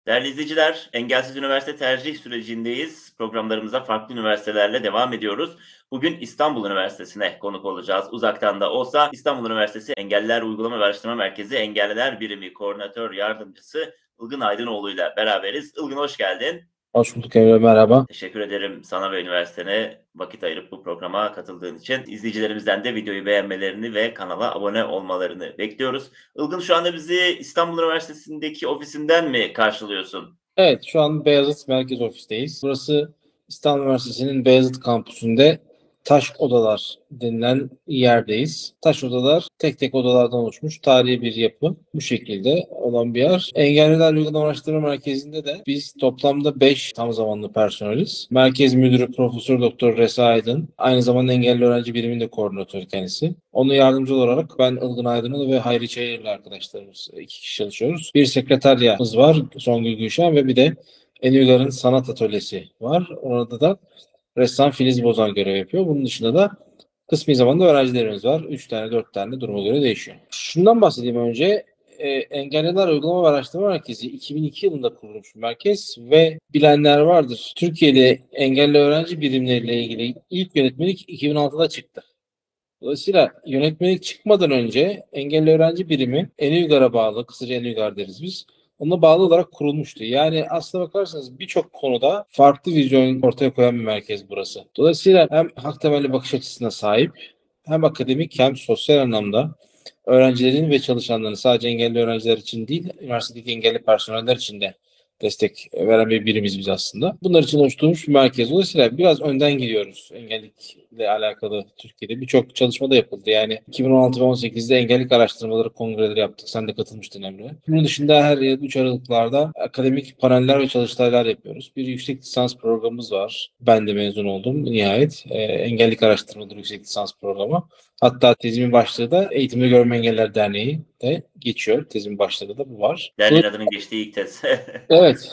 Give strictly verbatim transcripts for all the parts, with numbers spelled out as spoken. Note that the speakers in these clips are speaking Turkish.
Değerli izleyiciler, Engelsiz Üniversite tercih sürecindeyiz. Programlarımıza farklı üniversitelerle devam ediyoruz. Bugün İstanbul Üniversitesi'ne konuk olacağız. Uzaktan da olsa İstanbul Üniversitesi Engelliler Uygulama ve Araştırma Merkezi Engelliler Birimi Koordinatör Yardımcısı Ilgın Aydınoğlu ile beraberiz. Ilgın hoş geldin. Hoş bulduk Emre, merhaba. Teşekkür ederim sana ve üniversitene vakit ayırıp bu programa katıldığın için. İzleyicilerimizden de videoyu beğenmelerini ve kanala abone olmalarını bekliyoruz. Ilgın şu anda bizi İstanbul Üniversitesi'ndeki ofisinden mi karşılıyorsun? Evet, şu an Beyazıt Merkez Ofis'teyiz. Burası İstanbul Üniversitesi'nin Beyazıt kampüsünde Taş Odalar denilen yerdeyiz. Taş odalar tek tek odalardan oluşmuş tarihi bir yapı. Bu şekilde olan bir yer. Engelliler Uygulama Araştırma Merkezi'nde de biz toplamda beş tam zamanlı personeliz. Merkez Müdürü Profesör Doktor Resa Aydın. Aynı zamanda engelli öğrenci biriminin de koordinatörü kendisi. Onun yardımcı olarak ben Ilgın Aydınoğlu ve Hayri Çayırlı arkadaşlarımız iki kişi çalışıyoruz. Bir sekreteryamız var Songül Gülşen ve bir de Enügar'ın sanat atölyesi var. Orada da ressam Filiz Bozan görev yapıyor. Bunun dışında da kısmi zamanda öğrencilerimiz var. üç tane dört tane duruma göre değişiyor. Şundan bahsedeyim önce. E, Engelliler Uygulama ve Araştırma Merkezi iki bin iki yılında kurulmuş bir merkez ve bilenler vardır. Türkiye'de engelli öğrenci birimleriyle ilgili ilk yönetmelik iki bin altıda çıktı. Dolayısıyla yönetmelik çıkmadan önce engelli öğrenci birimi Enügar'a bağlı, kısaca Enügar deriz biz. Ona bağlı olarak kurulmuştu. Yani aslına bakarsanız birçok konuda farklı vizyon ortaya koyan bir merkez burası. Dolayısıyla hem hak temelli bakış açısına sahip, hem akademik hem sosyal anlamda öğrencilerin ve çalışanların sadece engelli öğrenciler için değil, üniversitedeki engelli personeller için de destek veren bir birimiz biz aslında. Bunlar için oluşturulmuş bir merkez. Dolayısıyla biraz önden gidiyoruz engellilikle alakalı Türkiye'de. Birçok çalışma da yapıldı. Yani iki bin on altı ve on sekizde engellilik araştırmaları kongreleri yaptık. Sen de katılmıştın Emre. Bunun dışında her yıl üç Aralıklarda akademik paneller ve çalıştaylar yapıyoruz. Bir yüksek lisans programımız var. Ben de mezun oldum nihayet. E, engellilik araştırmaları yüksek lisans programı. Hatta tezimin başlığı da Eğitimde Görme Engelliler Derneği de geçiyor. Tezimin başlığı da bu var. Derneğin adının geçtiği ilk tez. Evet.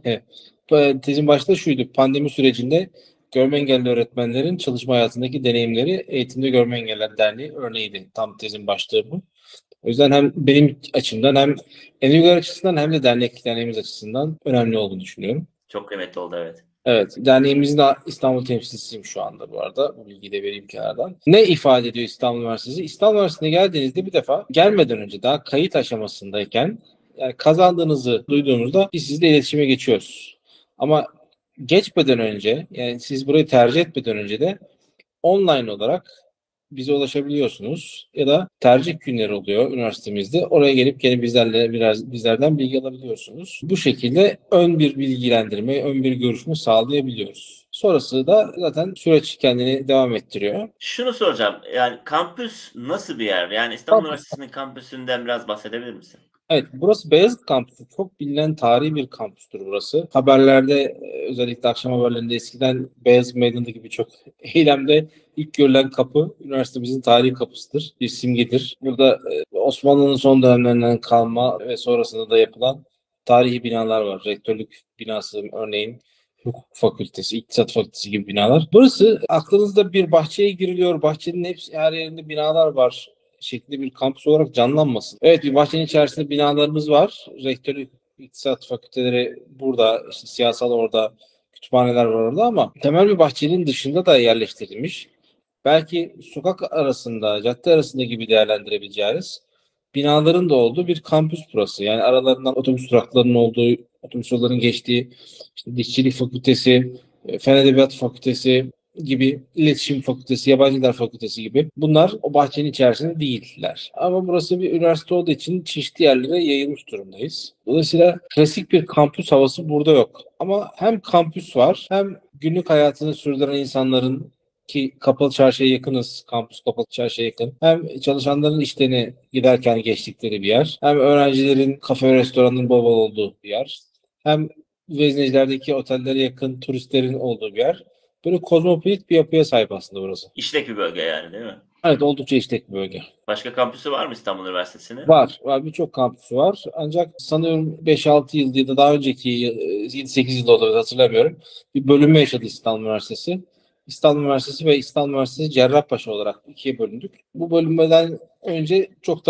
Tezin başta şuydu. Pandemi sürecinde görme engelli öğretmenlerin çalışma hayatındaki deneyimleri Eğitimde Görme Engelliler Derneği örneğiydi. Tam tezin başlığı bu. O yüzden hem benim açımdan hem Enügar açısından hem de dernek derneğimiz açısından önemli olduğunu düşünüyorum. Çok kıymetli oldu, evet. Evet, derneğimizin de İstanbul temsilcisiyim şu anda bu arada. Bu bilgiyi de vereyim kenardan. Ne ifade ediyor İstanbul Üniversitesi? İstanbul Üniversitesi'ne geldiğinizde bir defa gelmeden önce daha kayıt aşamasındayken yani kazandığınızı duyduğumuzda biz sizle iletişime geçiyoruz. Ama geçmeden önce yani siz burayı tercih etmeden önce de online olarak bize ulaşabiliyorsunuz ya da tercih günleri oluyor üniversitemizde. Oraya gelip gene bizlerle biraz bizlerden bilgi alabiliyorsunuz. Bu şekilde ön bir bilgilendirme, ön bir görüşme sağlayabiliyoruz. Sonrası da zaten süreç kendini devam ettiriyor. Şunu soracağım. Yani kampüs nasıl bir yer? Yani İstanbul Kampüs. Üniversitesi'nin kampüsünden biraz bahsedebilir misin? Evet, burası Beyazıt Kampüsü. Çok bilinen tarihi bir kampüstür burası. Haberlerde, e, özellikle akşam haberlerinde eskiden Beyazıt Meydanı'ndaki birçok eylemde ilk görülen kapı üniversitemizin tarihi kapısıdır. Bir simgedir. Burada e, Osmanlı'nın son dönemlerinden kalma ve sonrasında da yapılan tarihi binalar var. Rektörlük binası örneğin, Hukuk Fakültesi, İktisat Fakültesi gibi binalar. Burası aklınızda bir bahçeye giriliyor. Bahçenin hepsi her yerinde binalar var şeklinde bir kampüs olarak canlanmasın. Evet, bir bahçenin içerisinde binalarımız var. Rektörlük, iktisat fakülteleri burada, işte siyasal orada, kütüphaneler var orada ama temel bir bahçenin dışında da yerleştirilmiş. Belki sokak arasında, cadde arasında gibi değerlendirebileceğiniz binaların da olduğu bir kampüs burası. Yani aralarından otobüs duraklarının olduğu, otobüs yollarının geçtiği, işte Dişçilik Fakültesi, Fen Edebiyat Fakültesi gibi, iletişim fakültesi, yabancı diller fakültesi gibi. Bunlar o bahçenin içerisinde değiller. Ama burası bir üniversite olduğu için çeşitli yerlere yayılmış durumdayız. Dolayısıyla klasik bir kampüs havası burada yok. Ama hem kampüs var hem günlük hayatını sürdüren insanların ki kapalı çarşıya yakınız. Kampüs kapalı çarşıya yakın. Hem çalışanların işlerine giderken geçtikleri bir yer. Hem öğrencilerin kafe ve restoranın bol bol olduğu bir yer. Hem Vezneciler'deki otellere yakın turistlerin olduğu bir yer. Böyle kozmopolit bir yapıya sahip aslında burası. İşlek bir bölge yani, değil mi? Evet, oldukça işlek bir bölge. Başka kampüsü var mı İstanbul Üniversitesi'nin? Var. Var. Birçok kampüsü var. Ancak sanıyorum beş altı yıl ya da daha önceki yedi sekiz yıl olabilir, hatırlamıyorum. Bir bölünme yaşadı İstanbul Üniversitesi. İstanbul Üniversitesi ve İstanbul Üniversitesi Cerrahpaşa olarak ikiye bölündük. Bu bölünmeden önce çok daha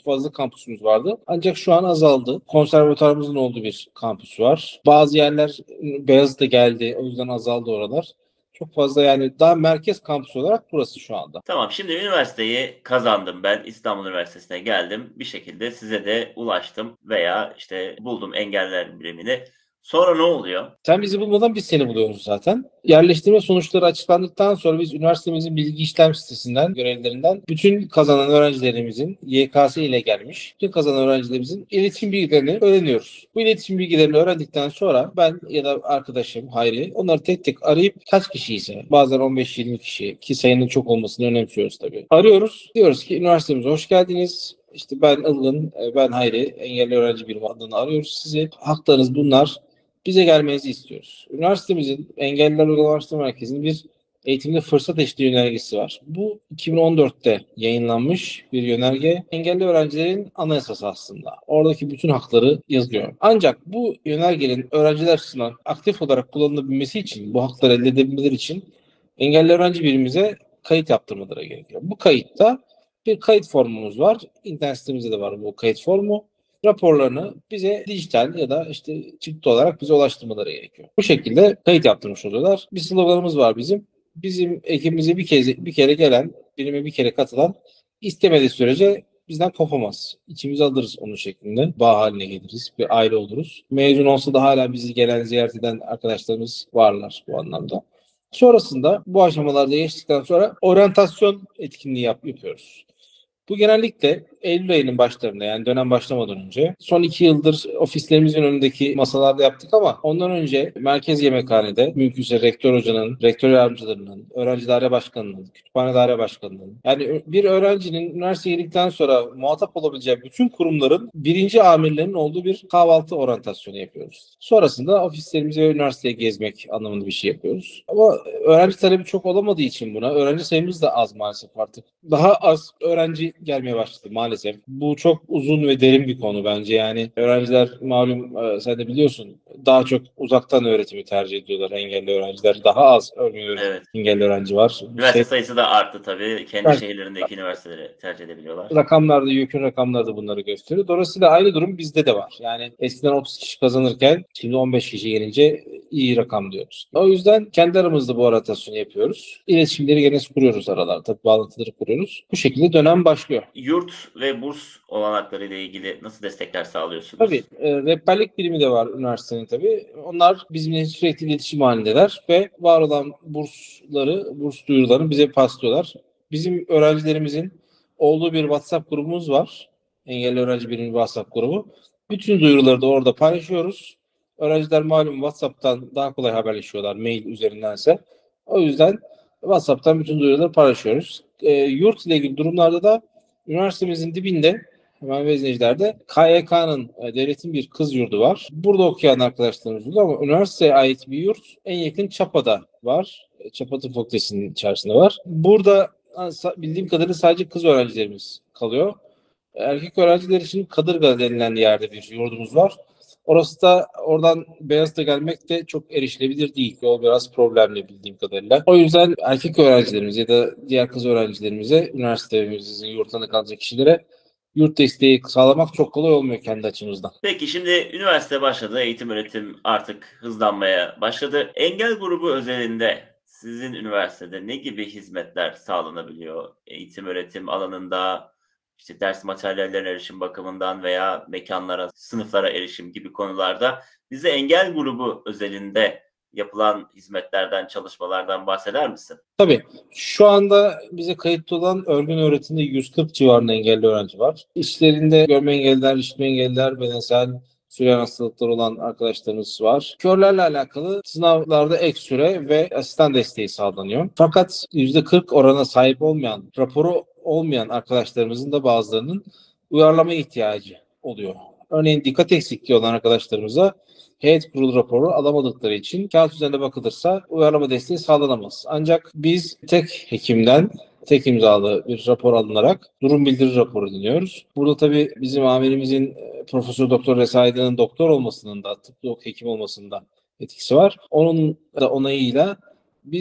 fazla kampüsümüz vardı. Ancak şu an azaldı. Konservatuarımızın olduğu bir kampüs var. Bazı yerler Beyazıt'a geldi. O yüzden azaldı oralar. Çok fazla yani daha merkez kampüs olarak burası şu anda. Tamam, şimdi üniversiteyi kazandım ben. İstanbul Üniversitesi'ne geldim. Bir şekilde size de ulaştım veya işte buldum engeller birimini. Sonra ne oluyor? Sen bizi bulmadan biz seni buluyoruz zaten. Yerleştirme sonuçları açıklandıktan sonra biz üniversitemizin bilgi işlem sitesinden, görevlilerinden bütün kazanan öğrencilerimizin Y K S ile gelmiş, bütün kazanan öğrencilerimizin iletişim bilgilerini öğreniyoruz. Bu iletişim bilgilerini öğrendikten sonra ben ya da arkadaşım Hayri onları tek tek arayıp kaç kişi ise bazen on beş yirmi kişi ki sayının çok olmasını önemsiyoruz tabii. Arıyoruz. Diyoruz ki üniversitemize hoş geldiniz. İşte ben Ilgın, ben Hayri, engelli öğrenci birimi adını arıyoruz sizi. Haklarınız bunlar. Bize gelmenizi istiyoruz. Üniversitemizin Engelliler Uygulama Araştırma Merkezi'nin bir eğitimde fırsat eşitliği yönergesi var. Bu iki bin on dörtte yayınlanmış bir yönerge. Engelli öğrencilerin anayasası aslında. Oradaki bütün hakları yazıyor. Ancak bu yönergenin öğrenciler açısından aktif olarak kullanılabilmesi için, bu hakları elde edebilmeleri için engelli öğrenci birimize kayıt yaptırmaları gerekiyor. Bu kayıtta bir kayıt formumuz var. İnternet sitemizde de var bu kayıt formu. Raporlarını bize dijital ya da işte çıktı olarak bize ulaştırmaları gerekiyor. Bu şekilde kayıt yaptırmış oluyorlar. Bir sloganımız var bizim. Bizim ekibimize bir kez bir kere gelen, birime bir kere katılan istemediği sürece bizden kopamaz. İçimize alırız onun şeklinde. Bağ haline geliriz. Bir aile oluruz. Mezun olsa da hala bizi gelen ziyaret eden arkadaşlarımız varlar bu anlamda. Sonrasında bu aşamalarda geçtikten sonra oryantasyon etkinliği yap, yapıyoruz. Bu genellikle Eylül ayının başlarında yani dönem başlamadan önce. Son iki yıldır ofislerimizin önündeki masalarda yaptık ama ondan önce merkez yemekhanede mümkünse rektör hocanın, rektör yardımcılarının, öğrenci daire başkanının, kütüphane daire başkanının yani bir öğrencinin üniversiteye girdikten sonra muhatap olabileceği bütün kurumların birinci amirlerinin olduğu bir kahvaltı oryantasyonu yapıyoruz. Sonrasında ofislerimizi ve üniversiteye gezmek anlamında bir şey yapıyoruz. Ama öğrenci talebi çok olamadığı için buna, öğrenci sayımız da az maalesef artık. Daha az öğrenci gelmeye başladı maalesef. Bu çok uzun ve derin bir konu bence. Yani öğrenciler malum e, sen de biliyorsun daha çok uzaktan öğretimi tercih ediyorlar engelli öğrenciler. Daha az örneğin öğretim Evet. engelli öğrenci var. Üniversite Şey, sayısı da arttı tabii. Kendi Evet. şehirlerindeki üniversiteleri tercih edebiliyorlar. rakamlarda, YÖK'ün rakamları da bunları gösteriyor. Dolayısıyla aynı durum bizde de var. Yani eskiden otuz kişi kazanırken şimdi on beş kişi gelince iyi rakam diyoruz. O yüzden kendi aramızda bu oryantasyonu yapıyoruz. İletişimleri gene kuruyoruz aralarda. Tabii bağlantıları kuruyoruz. Bu şekilde dönem başlıyor. Yurt ve burs olanakları ile ilgili nasıl destekler sağlıyorsunuz? Tabii. E, rehberlik birimi de var üniversitenin tabii. Onlar bizimle sürekli iletişim halindeler ve var olan bursları, burs duyurularını bize paslıyorlar. Bizim öğrencilerimizin olduğu bir WhatsApp grubumuz var. Engelli Öğrenci Birimi WhatsApp grubu. Bütün duyuruları da orada paylaşıyoruz. Öğrenciler malum WhatsApp'tan daha kolay haberleşiyorlar mail üzerindense. O yüzden WhatsApp'tan bütün duyuruları paylaşıyoruz. E, yurt ile ilgili durumlarda da üniversitemizin dibinde hemen Vezneciler'de K Y K'nın e, devletin bir kız yurdu var. Burada okuyan arkadaşlarımız oldu ama üniversiteye ait bir yurt en yakın Çapa'da var. E, Çapa Tıp Fakültesi'nin içerisinde var. Burada bildiğim kadarıyla sadece kız öğrencilerimiz kalıyor. Erkek öğrenciler için Kadırga denilen yerde bir yurdumuz var. Orası da oradan Beyazıt'a gelmek de çok erişilebilir değil. Yol biraz problemli bildiğim kadarıyla. O yüzden erkek öğrencilerimiz ya da diğer kız öğrencilerimize, üniversitemizin yurtlarında kalacak kişilere yurt desteği sağlamak çok kolay olmuyor kendi açımızdan. Peki şimdi üniversite başladı, eğitim öğretim artık hızlanmaya başladı. Engel grubu özelinde sizin üniversitede ne gibi hizmetler sağlanabiliyor? Eğitim öğretim alanında, işte ders materyallerine erişim bakımından veya mekanlara, sınıflara erişim gibi konularda bize engel grubu özelinde yapılan hizmetlerden, çalışmalardan bahseder misin? Tabii. Şu anda bize kayıtlı olan örgün öğretimde yüz kırk civarında engelli öğrenci var. İşlerinde görme engelliler, işitme engelliler, bedensel süren hastalıkları olan arkadaşlarımız var. Körlerle alakalı sınavlarda ek süre ve asistan desteği sağlanıyor. Fakat yüzde kırk orana sahip olmayan, raporu olmayan arkadaşlarımızın da bazılarının uyarlama ihtiyacı oluyor. Örneğin dikkat eksikliği olan arkadaşlarımıza heyet kurulu raporu alamadıkları için kağıt üzerinde bakılırsa uyarlama desteği sağlanamaz. Ancak biz tek hekimden tek imzalı bir rapor alınarak durum bildiri raporu dinliyoruz. Burada tabii bizim amirimizin Profesör Doktor Resayda'nın doktor olmasının da tıp hekim olmasının da etkisi var. Onun da onayıyla biz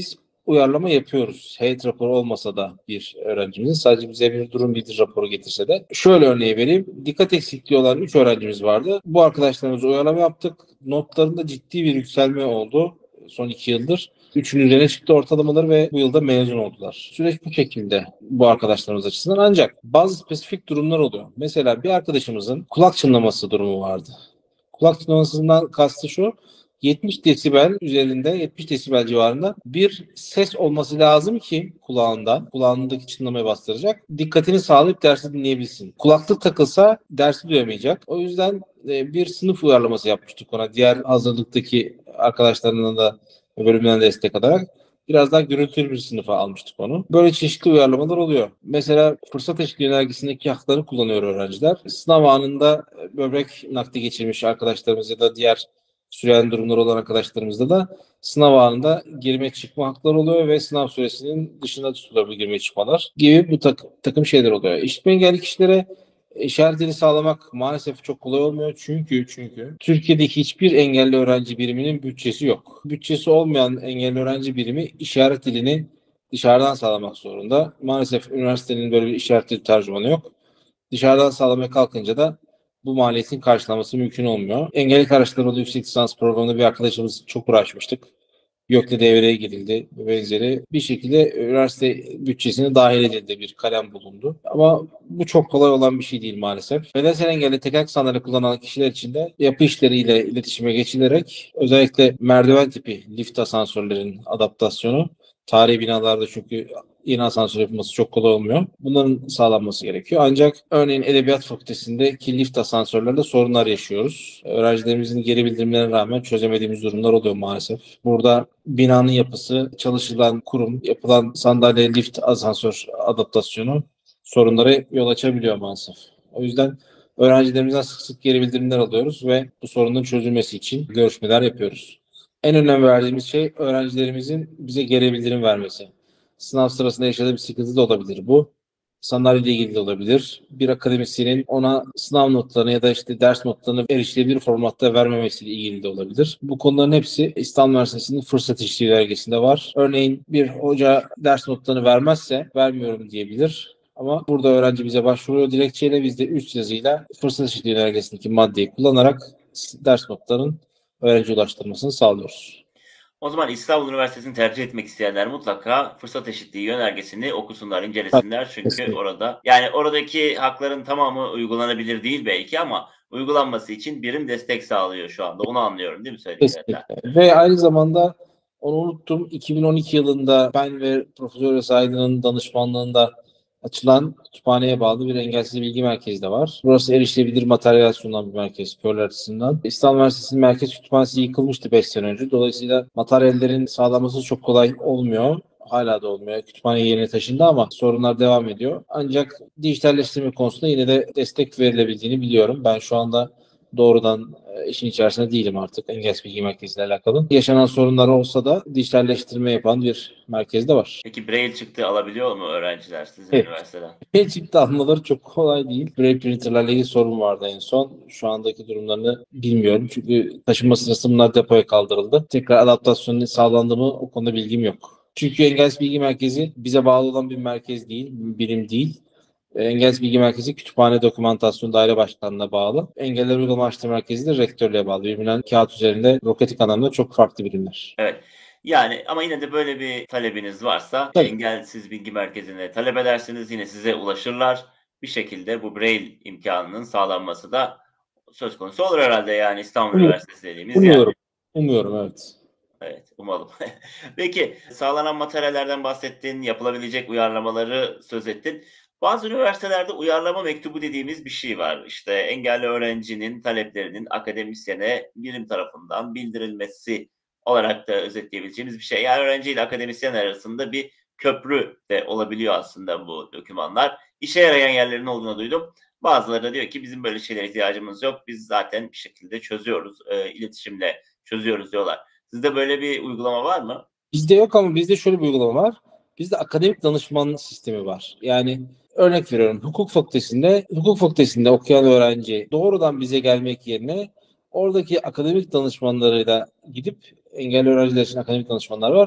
uyarlama yapıyoruz. Heyet raporu olmasa da bir öğrencimizin sadece bize bir durum bildir raporu getirse de. Şöyle örneği vereyim. Dikkat eksikliği olan üç öğrencimiz vardı. Bu arkadaşlarımıza uyarlama yaptık. Notlarında ciddi bir yükselme oldu son iki yıldır. Üçün üzerine çıktı ortalamaları ve bu yılda mezun oldular. Süreç bu şekilde bu arkadaşlarımız açısından, ancak bazı spesifik durumlar oluyor. Mesela bir arkadaşımızın kulak çınlaması durumu vardı. Kulak çınlamasından kastı şu: yetmiş desibel üzerinde, yetmiş desibel civarında bir ses olması lazım ki kulağında, kulağındaki çınlamayı bastıracak, dikkatini sağlayıp dersi dinleyebilsin. Kulaklık takılsa dersi duyamayacak. O yüzden e, bir sınıf uyarlaması yapmıştık ona. Diğer hazırlıktaki arkadaşlarından da bölümden destek alarak biraz daha gürültülü bir sınıfa almıştık onu. Böyle çeşitli uyarlamalar oluyor. Mesela fırsat eşitliği yönergesindeki haklarını kullanıyor öğrenciler. Sınav anında böbrek nakli geçirmiş arkadaşlarımız ya da diğer süren durumları olan arkadaşlarımızda da sınav anında girme çıkma hakları oluyor ve sınav süresinin dışında tutuluyor bu girme çıkmalar gibi bu tak, takım şeyler oluyor. İşitme engelli kişilere işaret dili sağlamak maalesef çok kolay olmuyor. Çünkü çünkü Türkiye'deki hiçbir engelli öğrenci biriminin bütçesi yok. Bütçesi olmayan engelli öğrenci birimi işaret dilini dışarıdan sağlamak zorunda. Maalesef üniversitenin böyle bir işaret dili tercümanı yok. Dışarıdan sağlamaya kalkınca da bu maliyetin karşılaması mümkün olmuyor. Engelli araçlarında yüksek lisans programında bir arkadaşımız çok uğraşmıştık. YÖK'le devreye girildi ve benzeri. Bir şekilde üniversite bütçesine dahil edildi, bir kalem bulundu. Ama bu çok kolay olan bir şey değil maalesef. Bedensel engelli tekerlekli sandalye kullanan kişiler için de yapı işleriyle iletişime geçilerek özellikle merdiven tipi lift asansörlerin adaptasyonu, tarihi binalarda çünkü yeni asansör yapılması çok kolay olmuyor. Bunların sağlanması gerekiyor. Ancak örneğin Edebiyat Fakültesi'ndeki lift asansörlerde sorunlar yaşıyoruz. Öğrencilerimizin geri bildirimlerine rağmen çözemediğimiz durumlar oluyor maalesef. Burada binanın yapısı, çalışılan kurum, yapılan sandalye, lift, asansör adaptasyonu sorunlara yol açabiliyor maalesef. O yüzden öğrencilerimizden sık sık geri bildirimler alıyoruz ve bu sorunun çözülmesi için görüşmeler yapıyoruz. En önem verdiğimiz şey öğrencilerimizin bize geri bildirim vermesi. Sınav sırasında yaşadığı bir sıkıntı da olabilir bu. Sandalyeyle ilgili de olabilir. Bir akademisyenin ona sınav notlarını ya da işte ders notlarını erişilebilir formatta vermemesiyle ilgili de olabilir. Bu konuların hepsi İstanbul Üniversitesi'nin fırsat eşitliği belgesinde var. Örneğin bir hoca ders notlarını vermezse vermiyorum diyebilir. Ama burada öğrenci bize başvuruyor dilekçeyle, biz de üst yazıyla fırsat eşitliği belgesindeki maddeyi kullanarak ders notlarının öğrenci ulaştırmasını sağlıyoruz. O zaman İstanbul Üniversitesi'ni tercih etmek isteyenler mutlaka fırsat eşitliği yönergesini okusunlar, Tabii, incelesinler. Çünkü kesinlikle. orada yani oradaki hakların tamamı uygulanabilir değil belki ama uygulanması için birim destek sağlıyor şu anda. Onu anlıyorum değil mi söylediklerinden? Kesinlikle. Ve aynı zamanda onu unuttum. iki bin on iki yılında ben ve Profesör Enes Aydın'ın danışmanlığında açılan kütüphaneye bağlı bir engelsiz bilgi merkezi de var. Burası erişilebilir materyal sunan bir merkez körler açısından. İstanbul Üniversitesi'nin merkez kütüphanesi yıkılmıştı beş sene önce. Dolayısıyla materyallerin sağlanması çok kolay olmuyor. Hala da olmuyor. Kütüphane yerine taşındı ama sorunlar devam ediyor. Ancak dijitalleştirme konusunda yine de destek verilebildiğini biliyorum. Ben şu anda doğrudan e, işin içerisinde değilim artık engelsiz bilgi merkeziyle alakalı. Yaşanan sorunlar olsa da dijitalleştirme yapan bir merkez de var. Peki Braille çıktı alabiliyor mu öğrenciler sizin Evet. üniversiteden? El çıktı almaları çok kolay değil. Braille printerlerle ilgili sorun vardı en son. Şu andaki durumlarını bilmiyorum. Çünkü taşınma sırasında bunlar depoya kaldırıldı. Tekrar adaptasyonun sağlandı mı o konuda bilgim yok. Çünkü Engelsiz Bilgi Merkezi bize bağlı olan bir merkez değil, bir birim değil. Engelsiz Bilgi Merkezi Kütüphane Dokümantasyon Daire Başkanlığı'na bağlı. Engeller Uygulama Araştırma Merkezi de rektörlüğe bağlı. Birbirinden kağıt üzerinde robotik anlamda çok farklı birimler. Evet. Yani ama yine de böyle bir talebiniz varsa Tabii. Engelsiz Bilgi Merkezi'ne talep edersiniz. Yine size ulaşırlar. Bir şekilde bu Braille imkanının sağlanması da söz konusu olur herhalde yani İstanbul Umuyorum. Üniversitesi dediğimiz yer. Umuyorum. Umuyorum evet. Evet, umalım. Peki, sağlanan materyallerden bahsettin, yapılabilecek uyarlamaları söz ettin. Bazı üniversitelerde uyarlama mektubu dediğimiz bir şey var. İşte engelli öğrencinin taleplerinin akademisyene birim tarafından bildirilmesi olarak da özetleyebileceğimiz bir şey. Yani öğrenci ile akademisyen arasında bir köprü de olabiliyor aslında bu dokümanlar. İşe yarayan yerlerin olduğunu duydum. Bazıları da diyor ki bizim böyle şeylere ihtiyacımız yok. Biz zaten bir şekilde çözüyoruz, e, iletişimle çözüyoruz diyorlar. Sizde böyle bir uygulama var mı? Bizde yok ama bizde şöyle bir uygulama var. Bizde akademik danışman sistemi var. Yani örnek veriyorum, hukuk fakültesinde hukuk fakültesinde okuyan öğrenci doğrudan bize gelmek yerine oradaki akademik danışmanlarıyla gidip engelli öğrenciler için akademik danışmanlar var.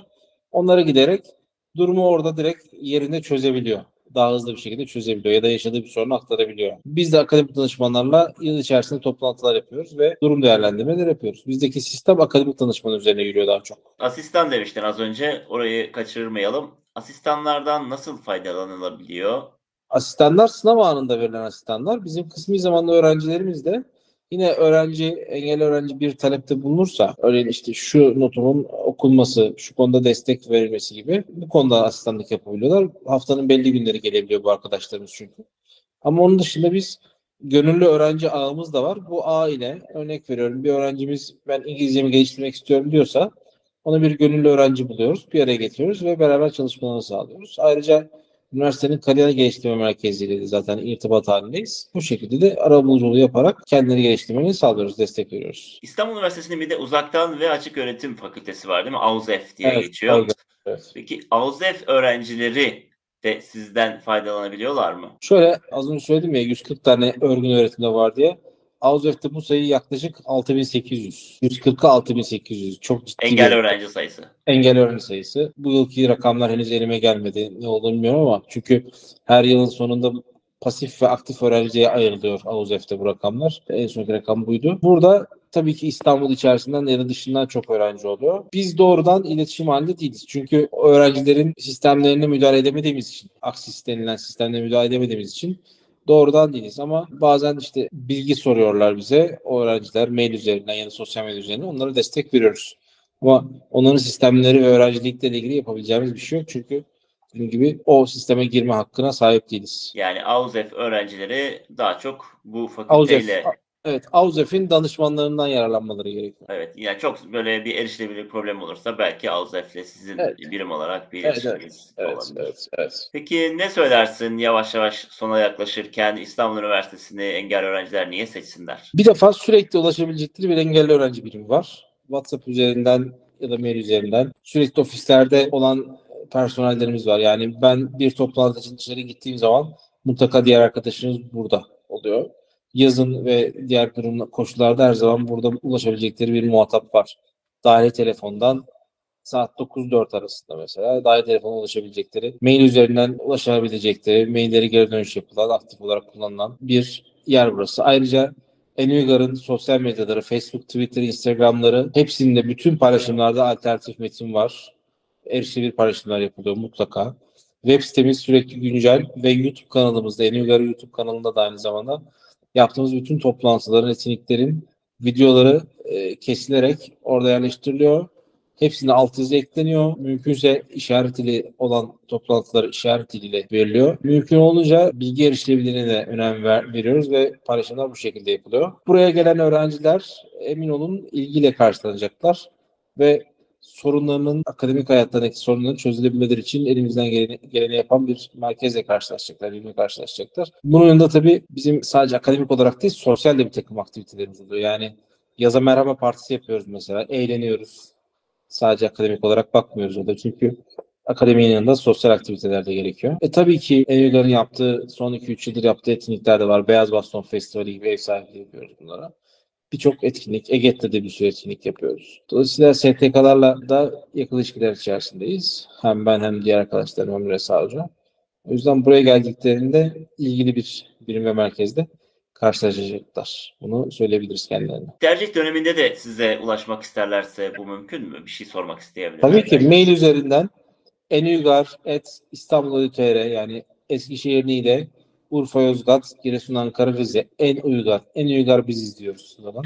Onlara giderek durumu orada direkt yerinde çözebiliyor. Daha hızlı bir şekilde çözebiliyor ya da yaşadığı bir sorunu aktarabiliyor. Biz de akademik danışmanlarla yıl içerisinde toplantılar yapıyoruz ve durum değerlendirmeleri yapıyoruz. Bizdeki sistem akademik danışman üzerine yürüyor daha çok. Asistan demiştin az önce. Orayı kaçırmayalım. Asistanlardan nasıl faydalanılabiliyor? Asistanlar sınav anında verilen asistanlar. Bizim kısmi zamanlı öğrencilerimiz de yine öğrenci, engelli öğrenci bir talepte bulunursa, örneğin işte şu notumun okunması, şu konuda destek verilmesi gibi bu konuda asistanlık yapabiliyorlar. Haftanın belli günleri gelebiliyor bu arkadaşlarımız çünkü. Ama onun dışında biz gönüllü öğrenci ağımız da var. Bu ağ ile örnek veriyorum bir öğrencimiz ben İngilizcemi geliştirmek istiyorum diyorsa ona bir gönüllü öğrenci buluyoruz. Bir araya getiriyoruz ve beraber çalışmalarını sağlıyoruz. Ayrıca üniversitenin kariyer geliştirme merkeziyle de zaten irtibat halindeyiz. Bu şekilde de arabuluculuğu yaparak kendileri geliştirmeni sağlıyoruz, destek veriyoruz. İstanbul Üniversitesi'nin bir de uzaktan ve açık öğretim fakültesi var değil mi? AUZEF diye Evet, geçiyor. evet. Peki AUZEF öğrencileri de sizden faydalanabiliyorlar mı? Şöyle az önce söyledim ya yüz kırk tane örgün öğretimde var diye. AUZEF'te bu sayı yaklaşık altı bin sekiz yüz. yüz kırka altı bin sekiz yüz. Çok ciddi Engelli bir öğrenci sayısı. engelli öğrenci sayısı. Bu yılki rakamlar henüz elime gelmedi. Ne olduğunu bilmiyorum ama çünkü her yılın sonunda pasif ve aktif öğrenciye ayrılıyor AUZEF'te bu rakamlar. En sonki rakam buydu. Burada tabii ki İstanbul içerisinden ya da dışından çok öğrenci oluyor. Biz doğrudan iletişim halinde değiliz. Çünkü öğrencilerin sistemlerine müdahale edemediğimiz için, Aksis denilen sistemlerine müdahale edemediğimiz için doğrudan değiliz ama bazen işte bilgi soruyorlar bize. O öğrenciler mail üzerinden ya da sosyal medya üzerinden onlara destek veriyoruz. Ama onların sistemleri ve öğrencilikleriyle ilgili yapabileceğimiz bir şey yok. Çünkü dediğim gibi o sisteme girme hakkına sahip değiliz. Yani AUZEF öğrencileri daha çok bu AUZEF, fakülteyle evet, AUZEF'in danışmanlarından yararlanmaları gerekiyor. evet yani çok böyle bir erişilebilir problem olursa belki AUZEF'le sizin Evet. birim olarak bir Evet, evet. iletişiminiz Evet, olabilir. evet, evet. Peki ne söylersin yavaş yavaş sona yaklaşırken İstanbul Üniversitesi'ni engelli öğrenciler niye seçsinler? Bir defa sürekli ulaşabilecekleri bir engelli öğrenci birimi var. WhatsApp üzerinden ya da mail üzerinden sürekli ofislerde olan personellerimiz var. Yani ben bir toplantı için dışarı gittiğim zaman mutlaka diğer arkadaşınız burada oluyor. Yazın ve diğer durum koşullarda her zaman burada ulaşabilecekleri bir muhatap var. Dahili telefondan saat dokuz dört arasında mesela dahil telefona ulaşabilecekleri, mail üzerinden ulaşabilecekleri, mailleri geri dönüş yapılan, aktif olarak kullanılan bir yer burası. Ayrıca Enuygar'ın sosyal medyaları, Facebook, Twitter, Instagram'ları hepsinde bütün paylaşımlarda alternatif metin var. Erişilebilir paylaşımlar yapılıyor mutlaka. Web sitemiz sürekli güncel ve YouTube kanalımızda, Enuygar YouTube kanalında da aynı zamanda yaptığımız bütün toplantıların, etkinliklerin videoları e, kesilerek orada yerleştiriliyor. Hepsinde alt yazı ekleniyor. Mümkünse işaret dili olan toplantılar işaret diliyle veriliyor. Mümkün olunca bilgi erişilebilirliğine de önem ver, veriyoruz ve paylaşımlar bu şekilde yapılıyor. Buraya gelen öğrenciler emin olun ilgiyle karşılanacaklar ve sorunlarının, akademik hayatlarındaki sorunların çözülebilmeleri için elimizden geleni, geleni yapan bir merkezle karşılaşacaklar, birbirine karşılaşacaklar. Bunun yanında tabii bizim sadece akademik olarak değil, sosyal de bir takım aktivitelerimiz oluyor. Yani yaza merhaba partisi yapıyoruz mesela, eğleniyoruz. Sadece akademik olarak bakmıyoruz orada. Çünkü akademinin yanında sosyal aktiviteler de gerekiyor. E tabii ki Enügar'ın yaptığı, son iki üç yıldır yaptığı etkinlikler de var. Beyaz Baston Festivali gibi ev sahipliği yapıyoruz bunlara. Birçok etkinlik, EGET'te de bir sürü etkinlik yapıyoruz. Dolayısıyla S T K'larla da yakın ilişkiler içerisindeyiz. Hem ben hem diğer arkadaşlarım Emre Savcı. O yüzden buraya geldiklerinde ilgili bir birim ve merkezde karşılaşacaklar. Bunu söyleyebiliriz kendilerine. Tercih döneminde de size ulaşmak isterlerse bu mümkün mü? Bir şey sormak isteyebilirler. Tabii ki mail üzerinden enuygar at istanbul.tr yani Eskişehir Niğde, Urfa, Yozgat, Giresun, Ankara, Rize. En uygar. En uygar biziz diyoruz sıradan.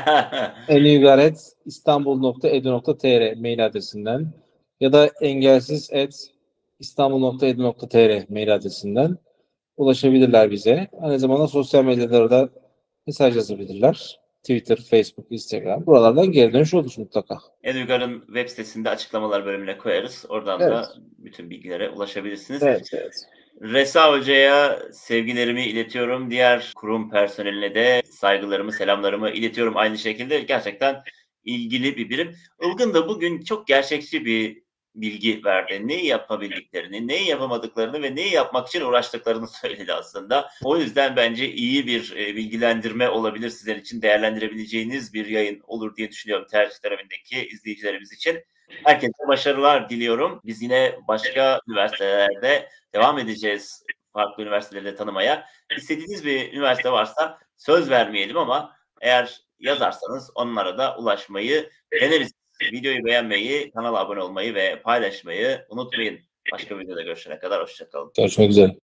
enuygar at istanbul.edu.tr mail adresinden ya da engelsiz at istanbul.edu.tr mail adresinden ulaşabilirler bize. Aynı zamanda sosyal medyalarda da mesaj yazabilirler. Twitter, Facebook, Instagram. Buralardan geri dönüş olur mutlaka. Enügar'ın web sitesinde açıklamalar bölümüne koyarız. Oradan Evet. da bütün bilgilere ulaşabilirsiniz. Evet, evet. Resa Hoca'ya sevgilerimi iletiyorum. Diğer kurum personeline de saygılarımı, selamlarımı iletiyorum aynı şekilde. Gerçekten ilgili bir birim. Ilgın da bugün çok gerçekçi bir bilgi verdi. Neyi yapabildiklerini, neyi yapamadıklarını ve neyi yapmak için uğraştıklarını söyledi aslında. O yüzden bence iyi bir e, bilgilendirme olabilir, sizler için değerlendirebileceğiniz bir yayın olur diye düşünüyorum tercih dönemindeki izleyicilerimiz için. Herkese başarılar diliyorum. Biz yine başka üniversitelerde devam edeceğiz, farklı üniversiteleri de tanımaya. İstediğiniz bir üniversite varsa söz vermeyelim ama eğer yazarsanız onlara da ulaşmayı deneriz. Videoyu beğenmeyi, kanala abone olmayı ve paylaşmayı unutmayın. Başka videoda görüşene kadar hoşça kalın. Görüşmek üzere.